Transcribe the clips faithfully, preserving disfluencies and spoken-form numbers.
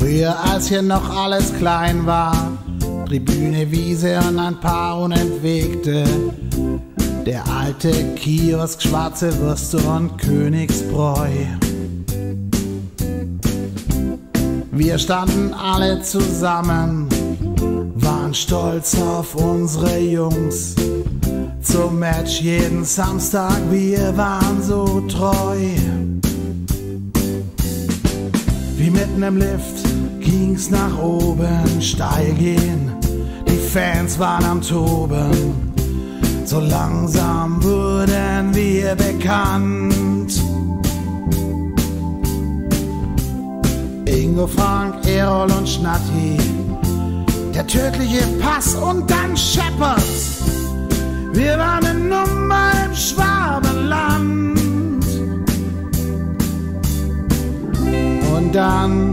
Früher, als hier noch alles klein war, Tribüne, Wiese und ein paar Unentwegte, der alte Kiosk, schwarze Würste und Königsbräu. Wir standen alle zusammen, waren stolz auf unsere Jungs. Zum Match jeden Samstag, wir waren so treu. Wie mitten im Lift ging's nach oben, steil gehen, die Fans waren am Toben. So langsam wurden wir bekannt. Ingo, Frank, Errol und Schnatti, der tödliche Pass und dann Shepard. Wir waren eine Nummer im Schwabenland. Und dann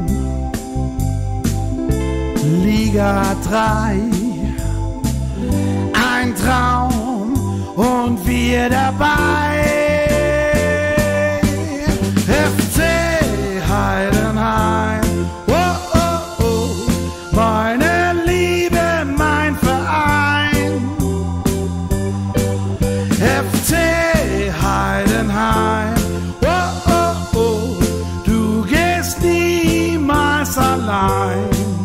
Liga drei, ein Traum und wir dabei. F C Heidenheim, oh, oh, oh, meine Liebe, mein Verein. F C Heidenheim, oh, oh, oh, du gehst niemals allein.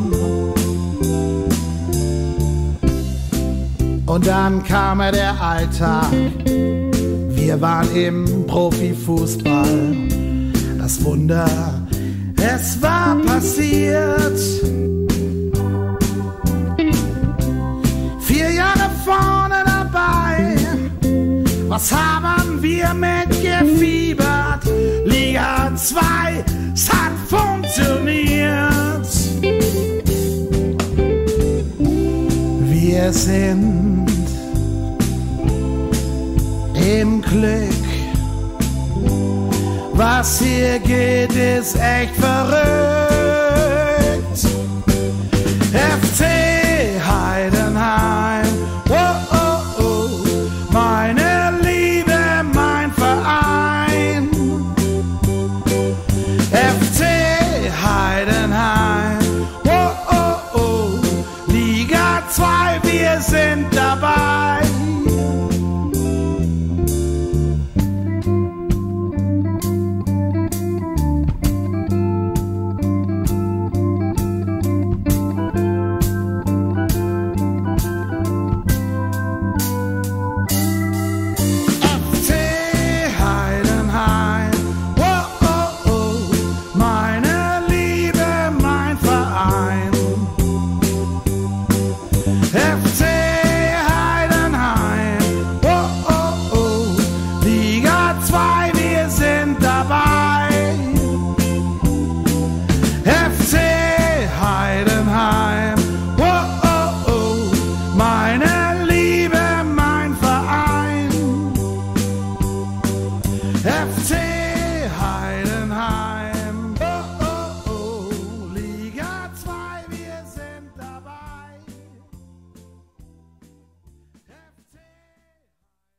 Und dann kam der Alltag, wir waren im Profifußball. Das Wunder, es war passiert. Vier Jahre vorne dabei, was haben wir mitgefiebert? Liga zwei, es hat funktioniert. Wir sind im Glück. Was hier geht, ist echt verrückt. F C Heidenheim, oh, oh, oh, meine Liebe, mein Verein. F C Heidenheim, oh, oh, oh, Liga zwei, wir sind dabei. F C Heidenheim, oh, oh, oh, Liga zwei, wir sind dabei. F C Heidenheim, oh, oh, oh, meine Liebe, mein Verein. F C